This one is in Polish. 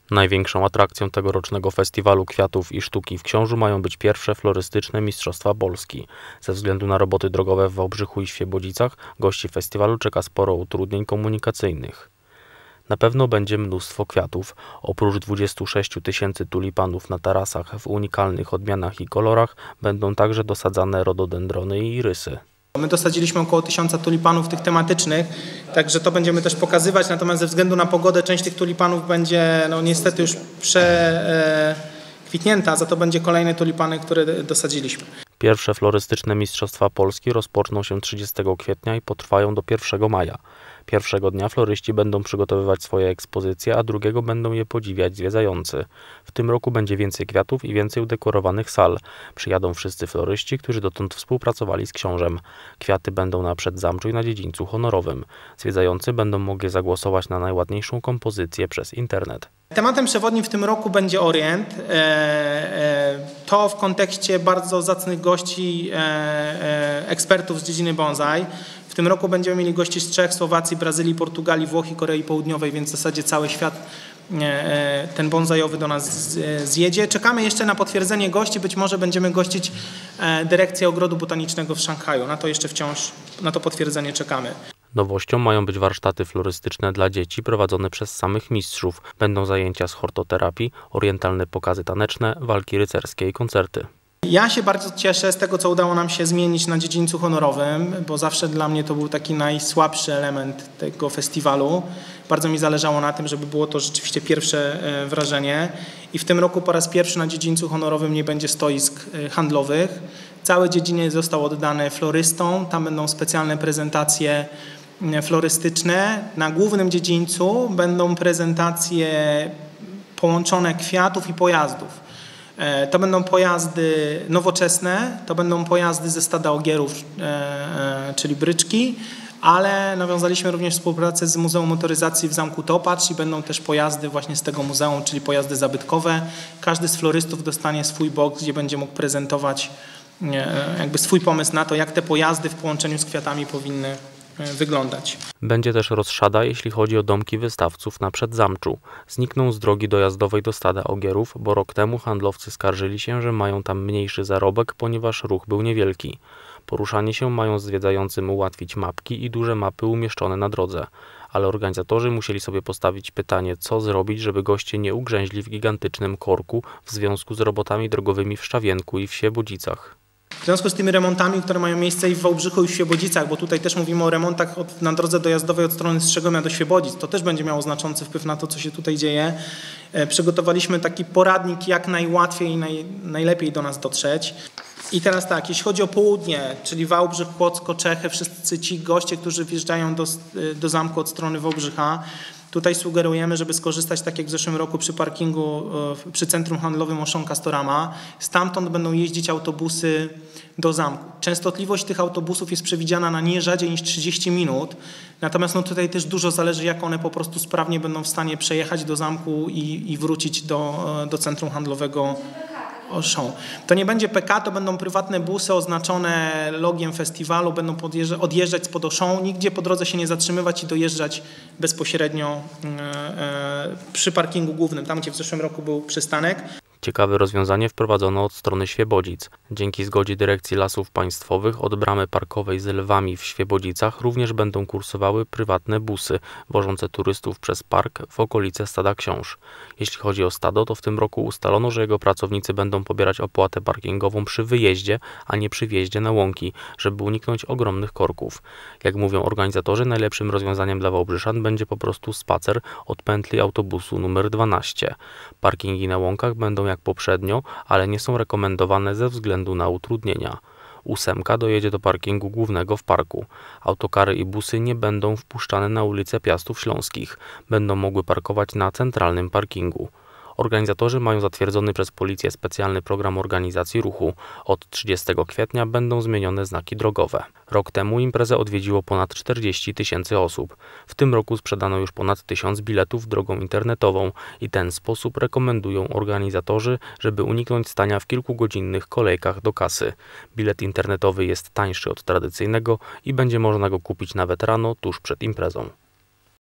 Największą atrakcją tegorocznego festiwalu kwiatów i sztuki w Książu mają być pierwsze florystyczne Mistrzostwa Polski. Ze względu na roboty drogowe w Wałbrzychu i Świebodzicach gości festiwalu czeka sporo utrudnień komunikacyjnych. Na pewno będzie mnóstwo kwiatów. Oprócz 26 000 tulipanów na tarasach w unikalnych odmianach i kolorach będą także dosadzane rododendrony i irysy. My dosadziliśmy około 1000 tulipanów tych tematycznych, także to będziemy też pokazywać, natomiast ze względu na pogodę część tych tulipanów będzie niestety już przekwitnięta, za to będzie kolejne tulipany, które dosadziliśmy. Pierwsze florystyczne Mistrzostwa Polski rozpoczną się 30 kwietnia i potrwają do 1 maja. Pierwszego dnia floryści będą przygotowywać swoje ekspozycje, a drugiego będą je podziwiać zwiedzający. W tym roku będzie więcej kwiatów i więcej udekorowanych sal. Przyjadą wszyscy floryści, którzy dotąd współpracowali z książem. Kwiaty będą na Przedzamczu i na dziedzińcu honorowym. Zwiedzający będą mogli zagłosować na najładniejszą kompozycję przez internet. Tematem przewodnim w tym roku będzie Orient. To w kontekście bardzo zacnych gości, ekspertów z dziedziny bonsai. W tym roku będziemy mieli gości z Czech, Słowacji, Brazylii, Portugalii, Włoch i Korei Południowej, więc w zasadzie cały świat ten bonsajowy do nas zjedzie. Czekamy jeszcze na potwierdzenie gości, być może będziemy gościć dyrekcję Ogrodu Botanicznego w Szanghaju. Na to jeszcze wciąż, na to potwierdzenie czekamy. Nowością mają być warsztaty florystyczne dla dzieci prowadzone przez samych mistrzów. Będą zajęcia z hortoterapii, orientalne pokazy taneczne, walki rycerskie i koncerty. Ja się bardzo cieszę z tego, co udało nam się zmienić na dziedzińcu honorowym, bo zawsze dla mnie to był taki najsłabszy element tego festiwalu. Bardzo mi zależało na tym, żeby było to rzeczywiście pierwsze wrażenie. I w tym roku po raz pierwszy na dziedzińcu honorowym nie będzie stoisk handlowych. Cały dziedziniec został oddany florystom. Tam będą specjalne prezentacje florystyczne. Na głównym dziedzińcu będą prezentacje połączone kwiatów i pojazdów. To będą pojazdy nowoczesne, to będą pojazdy ze stada ogierów, czyli bryczki, ale nawiązaliśmy również współpracę z Muzeum Motoryzacji w Zamku Topacz i będą też pojazdy właśnie z tego muzeum, czyli pojazdy zabytkowe. Każdy z florystów dostanie swój boks, gdzie będzie mógł prezentować jakby swój pomysł na to, jak te pojazdy w połączeniu z kwiatami powinny wyglądać. Będzie też rozszada, jeśli chodzi o domki wystawców na Przedzamczu. Znikną z drogi dojazdowej do stada ogierów, bo rok temu handlowcy skarżyli się, że mają tam mniejszy zarobek, ponieważ ruch był niewielki. Poruszanie się mają zwiedzającym ułatwić mapki i duże mapy umieszczone na drodze. Ale organizatorzy musieli sobie postawić pytanie, co zrobić, żeby goście nie ugrzęźli w gigantycznym korku w związku z robotami drogowymi w Szczawienku i w Świebodzicach. W związku z tymi remontami, które mają miejsce i w Wałbrzychu i w Świebodzicach, bo tutaj też mówimy o remontach na drodze dojazdowej od strony Strzegomia do Świebodzic, to też będzie miało znaczący wpływ na to, co się tutaj dzieje. Przygotowaliśmy taki poradnik, jak najłatwiej i najlepiej do nas dotrzeć. I teraz tak, jeśli chodzi o południe, czyli Wałbrzych, Płocko, Czechy, wszyscy ci goście, którzy wjeżdżają do zamku od strony Wałbrzycha, tutaj sugerujemy, żeby skorzystać, tak jak w zeszłym roku przy parkingu, przy centrum handlowym Auchan Castorama. Stamtąd będą jeździć autobusy do zamku. Częstotliwość tych autobusów jest przewidziana na nie rzadziej niż 30 minut. Natomiast tutaj też dużo zależy, jak one po prostu sprawnie będą w stanie przejechać do zamku i wrócić do centrum handlowego Auchan. To nie będzie PK, to będą prywatne busy oznaczone logiem festiwalu, będą odjeżdżać spod Auchan, nigdzie po drodze się nie zatrzymywać i dojeżdżać bezpośrednio przy parkingu głównym, tam gdzie w zeszłym roku był przystanek. Ciekawe rozwiązanie wprowadzono od strony Świebodzic. Dzięki zgodzie Dyrekcji Lasów Państwowych od bramy parkowej z lwami w Świebodzicach również będą kursowały prywatne busy wożące turystów przez park w okolice Stada Książ. Jeśli chodzi o stado, to w tym roku ustalono, że jego pracownicy będą pobierać opłatę parkingową przy wyjeździe, a nie przy wjeździe na łąki, żeby uniknąć ogromnych korków. Jak mówią organizatorzy, najlepszym rozwiązaniem dla wałbrzyszan będzie po prostu spacer od pętli autobusu numer 12. Parkingi na łąkach będą jak poprzednio, ale nie są rekomendowane ze względu na utrudnienia. 8 dojedzie do parkingu głównego w parku. Autokary i busy nie będą wpuszczane na ulicę Piastów Śląskich. Będą mogły parkować na centralnym parkingu. Organizatorzy mają zatwierdzony przez policję specjalny program organizacji ruchu. Od 30 kwietnia będą zmienione znaki drogowe. Rok temu imprezę odwiedziło ponad 40 000 osób. W tym roku sprzedano już ponad 1000 biletów drogą internetową i ten sposób rekomendują organizatorzy, żeby uniknąć stania w kilkugodzinnych kolejkach do kasy. Bilet internetowy jest tańszy od tradycyjnego i będzie można go kupić nawet rano, tuż przed imprezą.